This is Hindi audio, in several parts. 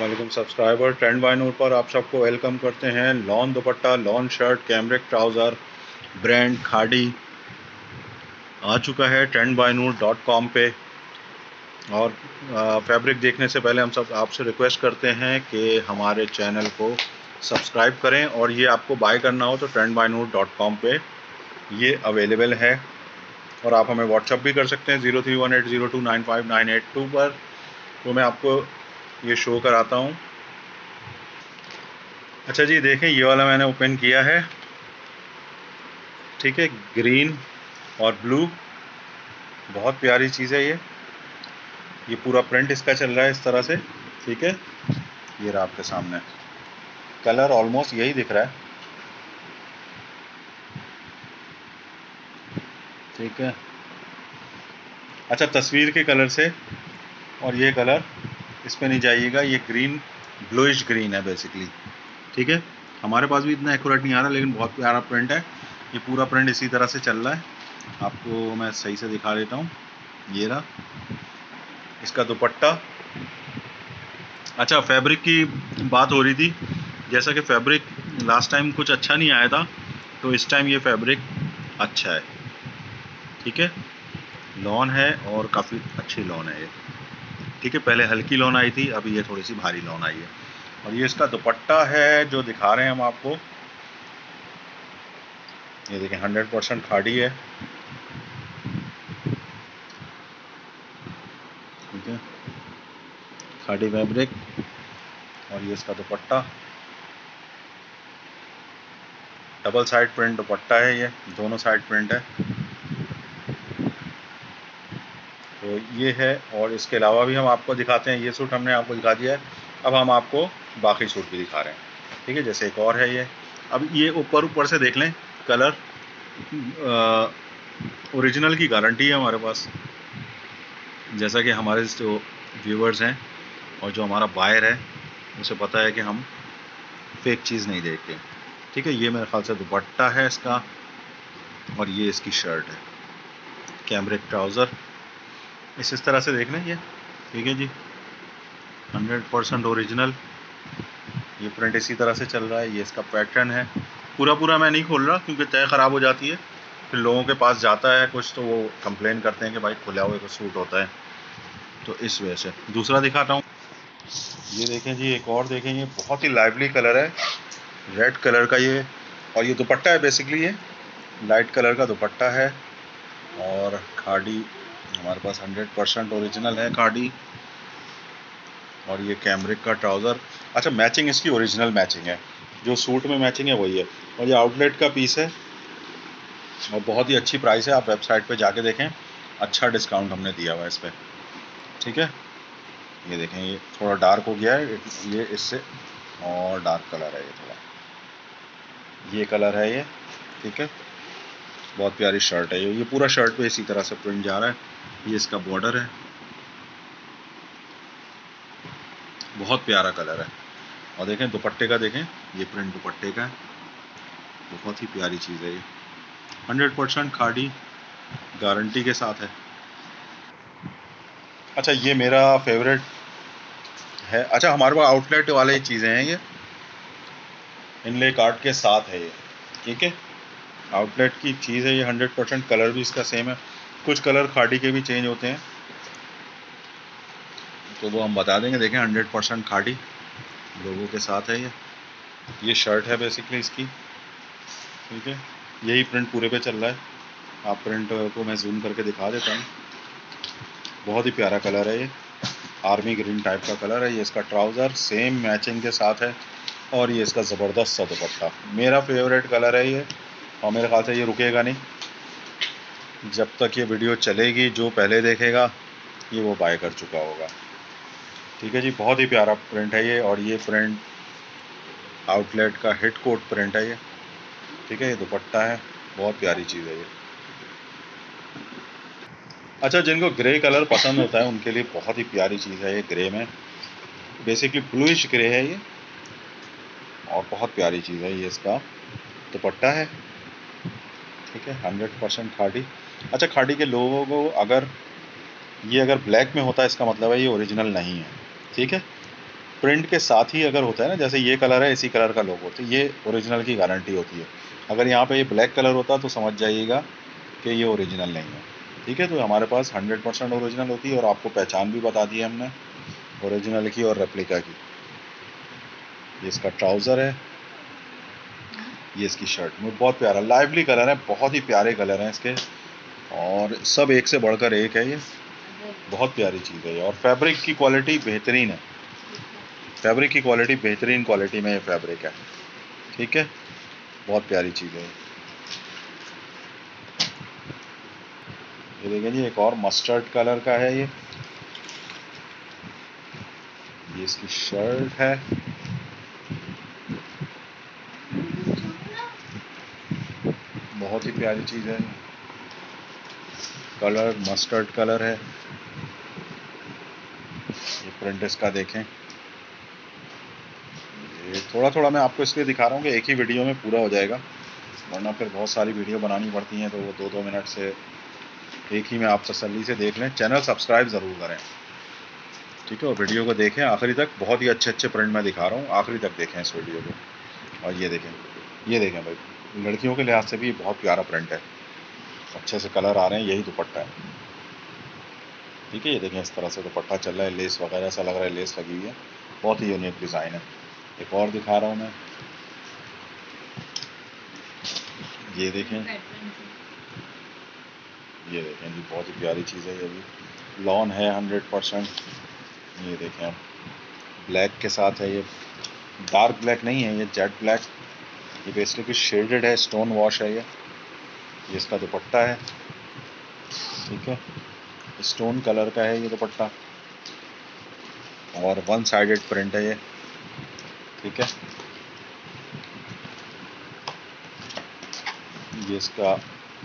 वालेकुम सब्सक्राइबर, ट्रेंड बाय नूर पर आप सबको वेलकम करते हैं। लॉन दुपट्टा, lawn shirt, cambric trouser, brand Khaadi आ चुका है trendbynur.com पे। और फैब्रिक देखने से पहले हम सब आपसे रिक्वेस्ट करते हैं कि हमारे चैनल को सब्सक्राइब करें, और ये आपको बाय करना हो तो trendbynur.com पे ये अवेलेबल है। और आप हमें व्हाट्सअप भी कर सकते हैं 0318029598 पर। तो मैं आपको ये शो कराता हूँ। अच्छा जी, देखें, ये वाला मैंने ओपन किया है, ठीक है। ग्रीन और ब्लू, बहुत प्यारी चीज़ है ये पूरा प्रिंट इसका चल रहा है इस तरह से, ठीक है। ये रहा आपके सामने, कलर ऑलमोस्ट यही दिख रहा है, ठीक है। अच्छा, तस्वीर के कलर से और ये कलर इसमें नहीं जाइएगा, ये ग्रीन ब्लूइश ग्रीन है बेसिकली, ठीक है। हमारे पास भी इतना एक्यूरेट नहीं आ रहा, लेकिन बहुत प्यारा प्रिंट है। ये पूरा प्रिंट इसी तरह से चल रहा है। आपको मैं सही से दिखा देता हूँ। ये रहा इसका दुपट्टा। अच्छा, फैब्रिक की बात हो रही थी। जैसा कि फैब्रिक लास्ट टाइम कुछ अच्छा नहीं आया था, तो इस टाइम ये फैब्रिक अच्छा है, ठीक है। लॉन है और काफ़ी अच्छी लॉन है ये, ठीक है। पहले हल्की लॉन आई थी, अभी ये थोड़ी सी भारी लॉन आई है। और ये इसका दुपट्टा है जो दिखा रहे हैं हम आपको। ये देखें, 100% खाड़ी है, ठीक है। खाड़ी फैब्रिक। और ये इसका दुपट्टा, डबल साइड प्रिंट दुपट्टा है, ये दोनों साइड प्रिंट है। तो ये है, और इसके अलावा भी हम आपको दिखाते हैं। ये सूट हमने आपको दिखा दिया है, अब हम आपको बाकी सूट भी दिखा रहे हैं, ठीक है। जैसे एक और है ये। अब ये ऊपर से देख लें, कलर ओरिजिनल की गारंटी है हमारे पास। जैसा कि हमारे जो व्यूवर्स हैं और जो हमारा बायर है, उसे पता है कि हम फेक चीज़ नहीं देखते, ठीक है। ये मेरे ख्याल से दुपट्टा है इसका, और ये इसकी शर्ट है, कैमरिक ट्राउज़र। इस तरह से देख लें ये, ठीक है जी। 100% ओरिजिनल। ये प्रिंट इसी तरह से चल रहा है। ये इसका पैटर्न है। पूरा मैं नहीं खोल रहा, क्योंकि तय ख़राब हो जाती है, फिर लोगों के पास जाता है कुछ तो वो कंप्लेन करते हैं कि भाई खुला हुआ को सूट होता है, तो इस वजह से। दूसरा दिखाता हूँ। ये देखें जी, एक और देखें, ये बहुत ही लाइवली कलर है, रेड कलर का ये। और ये दुपट्टा है बेसिकली, ये लाइट कलर का दुपट्टा है। और खाड़ी हमारे पास 100% ओरिजिनल है खाड़ी। और ये कैमरिक का ट्राउज़र। अच्छा, मैचिंग इसकी ओरिजिनल मैचिंग है, जो सूट में मैचिंग है वही है। और ये आउटलेट का पीस है, और बहुत ही अच्छी प्राइस है। आप वेबसाइट पे जाके देखें, अच्छा डिस्काउंट हमने दिया हुआ है इस पर, ठीक है। ये देखें, ये थोड़ा डार्क हो गया है, ये इससे और डार्क कलर है, ये थोड़ा ये कलर है ये, ठीक है। बहुत प्यारी शर्ट है ये पूरा शर्ट पे इसी तरह से प्रिंट जा रहा है। ये इसका बॉर्डर है, बहुत प्यारा कलर है। और देखें दुपट्टे का, देखें ये प्रिंट दुपट्टे का है, बहुत ही प्यारी चीज़ है ये। 100% खाड़ी गारंटी के साथ है। अच्छा, ये मेरा फेवरेट है। अच्छा, हमारे पास आउटलेट वाले चीज़ें हैं, ये इनले कार्ड के साथ है ये, ठीक है। आउटलेट की चीज़ है ये। 100% कलर भी इसका सेम है। कुछ कलर खाड़ी के भी चेंज होते हैं, तो वो हम बता देंगे। देखें, 100% खाड़ी लोगों के साथ है ये शर्ट है बेसिकली इसकी, ठीक है। यही प्रिंट पूरे पे चल रहा है। आप प्रिंट को मैं जूम करके दिखा देता हूँ। बहुत ही प्यारा कलर है ये, आर्मी ग्रीन टाइप का कलर है। ये इसका ट्राउज़र सेम मैचिंग के साथ है। और ये इसका ज़बरदस्त सा दुपट्टा, मेरा फेवरेट कलर है ये। और मेरे ख्याल से ये रुकेगा नहीं, जब तक ये वीडियो चलेगी जो पहले देखेगा ये वो बाय कर चुका होगा, ठीक है जी। बहुत ही प्यारा प्रिंट है ये। और ये प्रिंट आउटलेट का हिट कोट प्रिंट है ये, ठीक है। ये दुपट्टा है, बहुत प्यारी चीज़ है ये। अच्छा, जिनको ग्रे कलर पसंद होता है उनके लिए बहुत ही प्यारी चीज़ है ये। ग्रे में बेसिकली ब्लूइश ग्रे है ये, और बहुत प्यारी चीज़ है ये। इसका दुपट्टा है, ठीक है। 100% खाड़ी। अच्छा, खाड़ी के लोगों को अगर ब्लैक में होता है, इसका मतलब है ये ओरिजिनल नहीं है, ठीक है। प्रिंट के साथ ही अगर होता है ना, जैसे ये कलर है इसी कलर का लोगो, तो ये ओरिजिनल की गारंटी होती है। अगर यहाँ पे ये ब्लैक कलर होता तो समझ जाइएगा कि ये ओरिजिनल नहीं है। ठीक है, तो हमारे पास 100% ओरिजिनल होती है, और आपको पहचान भी बता दी है हमने ओरिजिनल की और रेप्लिका की। ये इसका ट्राउज़र है, ये इसकी शर्ट में बहुत प्यारा लाइवली कलर है, बहुत ही प्यारे कलर हैं इसके, और सब एक से बढ़कर एक है। ये बहुत प्यारी चीज़ है, और फैब्रिक की क्वालिटी बेहतरीन है, फैब्रिक की क्वालिटी बेहतरीन क्वालिटी में ये फैब्रिक है। ठीक है, बहुत प्यारी चीज़ है। ये देखिए जी, एक और मस्टर्ड कलर का है ये इसकी शर्ट है। बहुत ही प्यारी चीज़ है, कलर मस्टर्ड कलर है। ये प्रिंट इसका देखें, ये थोड़ा थोड़ा मैं आपको इसलिए दिखा रहा हूँ कि एक ही वीडियो में पूरा हो जाएगा, वरना फिर बहुत सारी वीडियो बनानी पड़ती हैं, तो वो 2-2 मिनट से एक ही में आप तसल्ली से देख लें। चैनल सब्सक्राइब ज़रूर करें, ठीक है, और वीडियो को देखें आखिरी तक। बहुत ही अच्छे अच्छे प्रिंट मैं दिखा रहा हूँ, आखिरी तक देखें इस वीडियो को। और ये देखें भाई, लड़कियों के लिहाज से भी बहुत प्यारा प्रिंट है, अच्छे से कलर आ रहे हैं। यही दुपट्टा है, ठीक है, ये देखें इस तरह से दुपट्टा चल रहा है, लेस वगैरह ऐसा लग रहा है लेस लगी हुई है, बहुत ही यूनिक डिज़ाइन है। एक और दिखा रहा हूँ मैं, ये देखें जी, बहुत ही प्यारी चीज़ है। ये भी लॉन है 100%। ये देखें आप, ब्लैक के साथ है, ये डार्क ब्लैक नहीं है, ये जेट ब्लैक, ये बेसिकली शेडेड है, स्टोन वॉश है। ये इसका दुपट्टा है, ठीक है, स्टोन कलर का है ये दुपट्टा, और 1 साइडेड प्रिंट है ये, ठीक है। ये इसका,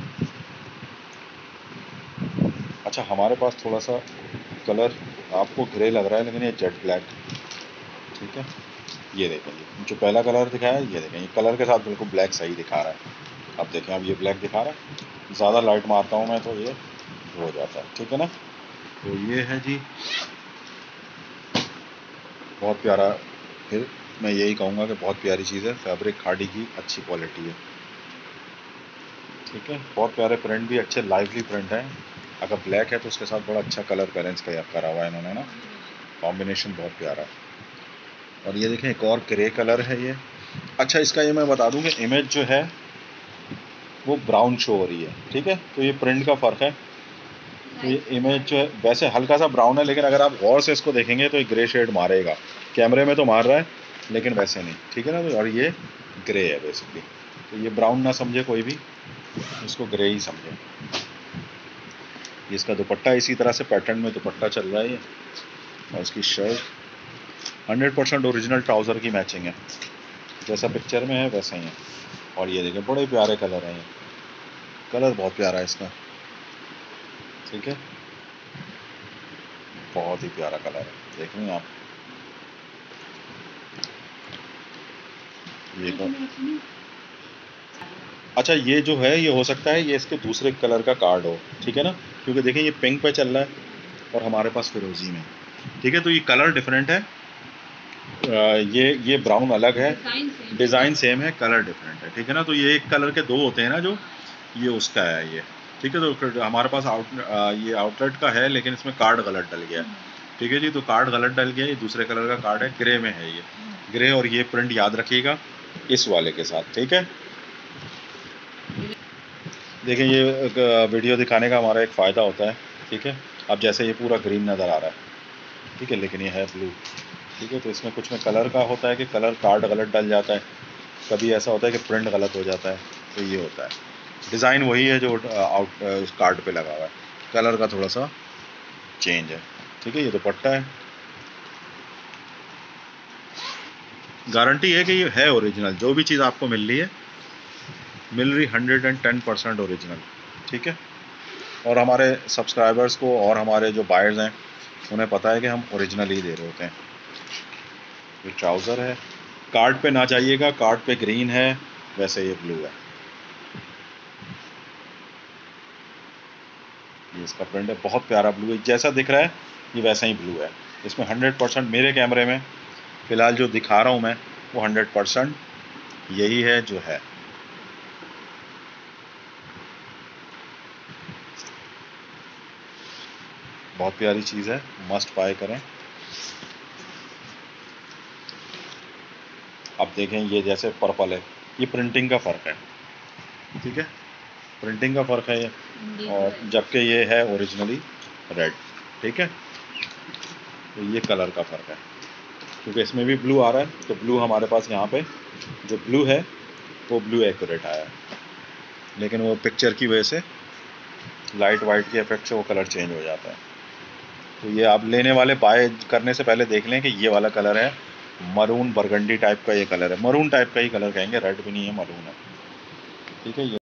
अच्छा हमारे पास थोड़ा सा कलर आपको ग्रे लग रहा है, लेकिन ये जेट ब्लैक, ठीक है। ये देखें जी, जो पहला कलर दिखाया है, ये देखें, ये कलर के साथ बिल्कुल ब्लैक सही दिखा रहा है। अब देखें, अब ये ब्लैक दिखा रहा है, ज़्यादा लाइट मारता हूँ मैं तो ये हो जाता है, ठीक है ना। तो ये है जी, बहुत प्यारा। फिर मैं यही कहूँगा कि बहुत प्यारी चीज़ है, फैब्रिक खादी की अच्छी क्वालिटी है, ठीक है। बहुत प्यारे प्रिंट भी अच्छे लाइवली प्रिंट हैं। अगर ब्लैक है तो उसके साथ बड़ा अच्छा कलर बैलेंस करा हुआ है इन्होंने ना, कॉम्बिनेशन बहुत प्यारा है। और ये देखें, एक और ग्रे कलर है ये। अच्छा, इसका ये मैं बता दूं कि इमेज जो है वो ब्राउन शो हो रही है, ठीक है, तो ये प्रिंट का फ़र्क है। तो ये इमेज जो है वैसे हल्का सा ब्राउन है, लेकिन अगर आप गौर से इसको देखेंगे तो ये ग्रे शेड मारेगा, कैमरे में तो मार रहा है लेकिन वैसे नहीं, ठीक है ना। तो और ये ग्रे है बेसिकली, तो ये ब्राउन ना समझे कोई भी, इसको ग्रे ही समझे। ये इसका दुपट्टा इसी तरह से पैटर्न में दुपट्टा चल रहा है ये, और इसकी शर्ट 100% ओरिजिनल ट्राउज़र की मैचिंग है, जैसा पिक्चर में है वैसा ही है। और ये देखें, बड़े प्यारे कलर हैं, ये कलर बहुत प्यारा है इसका, ठीक है, बहुत ही प्यारा कलर है, देख रहे हैं आप। ये तो अच्छा, ये जो है ये हो सकता है ये इसके दूसरे कलर का कार्ड हो, ठीक है ना, क्योंकि देखें ये पिंक पे चल रहा है और हमारे पास फिरोजी में, ठीक है, तो ये कलर डिफरेंट है। ये ब्राउन अलग है, डिज़ाइन सेम है, कलर डिफरेंट है, ठीक है ना। तो ये एक कलर के दो होते हैं ना, जो ये उसका है ये, ठीक है। तो फिर हमारे पास ये आउटलेट का है, लेकिन इसमें कार्ड गलत डल गया, ठीक है जी। तो कार्ड गलत डल गया, ये दूसरे कलर का कार्ड है, ग्रे में है ये, ग्रे, और ये प्रिंट याद रखिएगा इस वाले के साथ, ठीक है। देखिए, ये वीडियो दिखाने का हमारा एक फ़ायदा होता है, ठीक है। अब जैसे ये पूरा ग्रीन नज़र आ रहा है, ठीक है, लेकिन ये है ब्लू, ठीक है। तो इसमें कुछ में कलर का होता है कि कलर कार्ड गलत डल जाता है, कभी ऐसा होता है कि प्रिंट गलत हो जाता है, तो ये होता है। डिज़ाइन वही है जो उस कार्ड पे लगा हुआ है, कलर का थोड़ा सा चेंज है, ठीक है। ये दुपट्टा है, गारंटी है कि ये है ओरिजिनल, जो भी चीज़ आपको मिल रही है 110% ओरिजिनल, ठीक है। और हमारे सब्सक्राइबर्स को और हमारे जो बायर्स हैं उन्हें पता है कि हम ओरिजिनल ही दे रहे होते हैं। ये ट्राउज़र है, कार्ड पे ना जाइएगा, कार्ड पे ग्रीन है, वैसे ये ब्लू है। ये इसका प्रिंट है, बहुत प्यारा ब्लू है, जैसा दिख रहा है ये वैसा ही ब्लू है। इसमें 100% मेरे कैमरे में फ़िलहाल जो दिखा रहा हूँ मैं वो 100% यही है जो है। बहुत प्यारी चीज़ है, मस्ट बाय करें। अब देखें ये जैसे पर्पल है, ये प्रिंटिंग का फ़र्क है, ठीक है, प्रिंटिंग का फ़र्क है ये, और जबकि ये है ओरिजिनली रेड, ठीक है। तो ये कलर का फ़र्क है, क्योंकि इसमें भी ब्लू आ रहा है, तो ब्लू हमारे पास यहाँ पे जो ब्लू है वो ब्लू एक्यूरेट आया है, लेकिन वो पिक्चर की वजह से लाइट वाइट के इफेक्ट से वो कलर चेंज हो जाता है। तो ये आप लेने वाले बाय करने से पहले देख लें कि ये वाला कलर है मरून बरगंडी टाइप का, ये कलर है मरून टाइप का ही कलर कहेंगे, रेड भी नहीं है, मरून है, ठीक है। ये